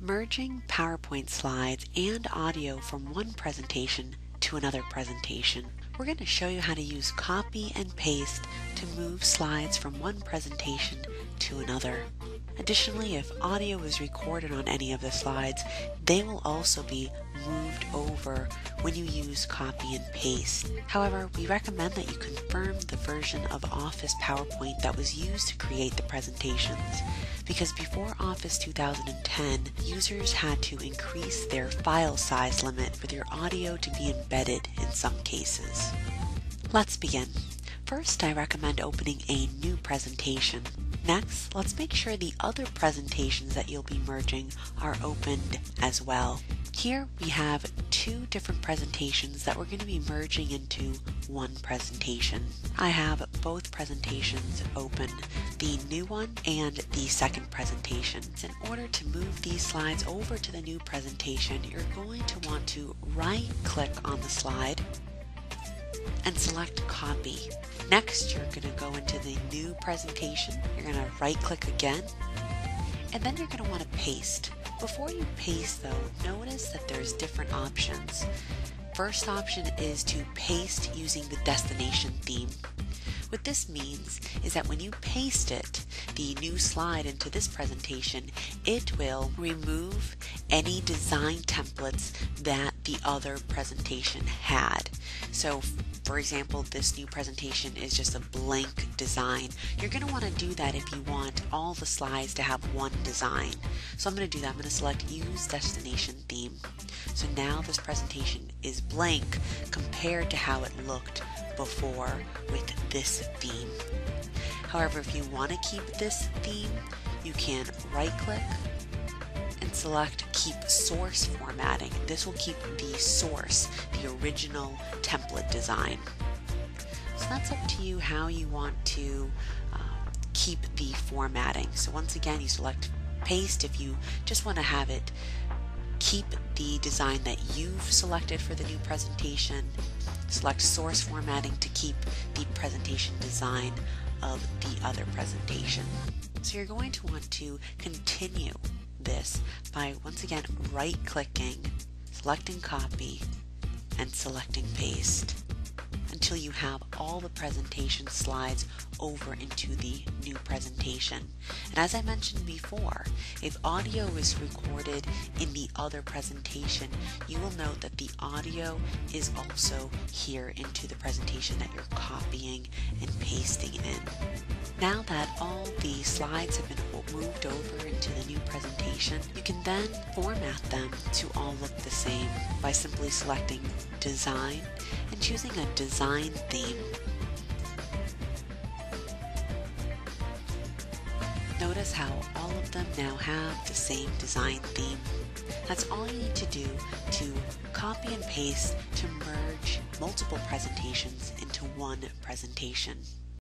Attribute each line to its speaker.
Speaker 1: Merging PowerPoint slides and audio from one presentation to another presentation. We're going to show you how to use copy and paste to move slides from one presentation to another. Additionally, if audio is recorded on any of the slides, they will also be moved over when you use copy and paste. However, we recommend that you confirm the version of Office PowerPoint that was used to create the presentations, because before Office 2010, users had to increase their file size limit for their audio to be embedded in some cases. Let's begin. First, I recommend opening a new presentation. Next, let's make sure the other presentations that you'll be merging are opened as well. Here we have two different presentations that we're going to be merging into one presentation. I have both presentations open, the new one and the second presentation. In order to move these slides over to the new presentation, you're going to want to right-click on the slide and select Copy. Next, you're going to go into the new presentation. You're going to right-click again, and then you're going to want to paste. Before you paste, though, notice that there's different options. First option is to paste using the destination theme. What this means is that when you paste it, the new slide into this presentation, it will remove any design templates that the other presentation had. So, for example, this new presentation is just a blank design. You're going to want to do that if you want all the slides to have one design. So I'm going to do that. I'm going to select Use Destination Theme. So now this presentation is blank compared to how it looked before with this theme. However, if you want to keep this theme, you can right-click and select Keep Source Formatting. This will keep the source, the original template design. So that's up to you how you want to keep the formatting. So once again, you select Paste if you just want to have it keep the design that you've selected for the new presentation. Select Source Formatting to keep the presentation design of the other presentation. So you're going to want to continue this by once again right-clicking, selecting Copy, and selecting Paste until you have all the presentation slides over into the new presentation. And as I mentioned before, if audio is recorded in the other presentation, you will note that the audio is also here into the presentation that you're copying and pasting in. Now that all the slides have been moved over into the new presentation, you can then format them to all look the same by simply selecting Design and choosing a design theme. Notice how all of them now have the same design theme. That's all you need to do to copy and paste to merge multiple presentations into one presentation.